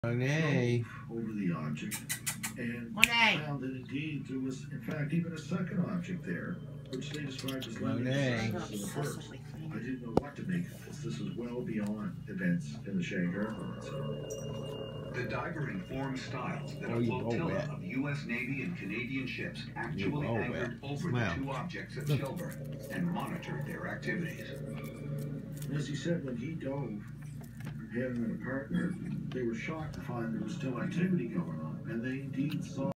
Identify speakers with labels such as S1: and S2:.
S1: Monet.
S2: Over the object and
S3: Monet.
S2: found that indeed there was, in fact, even a second object there, which they described as lending
S1: Monet.
S2: to the first. I didn't know what to make of this. This was well beyond events in the Shanghai Airlines.
S4: The diver informed Stiles that a flotilla of U.S. Navy and Canadian ships actually anchored over the two objects at Shelburne and monitored their activities.
S2: And as he said, when he dove, him and a partner, they were shocked to find there was still activity going on, and they indeed saw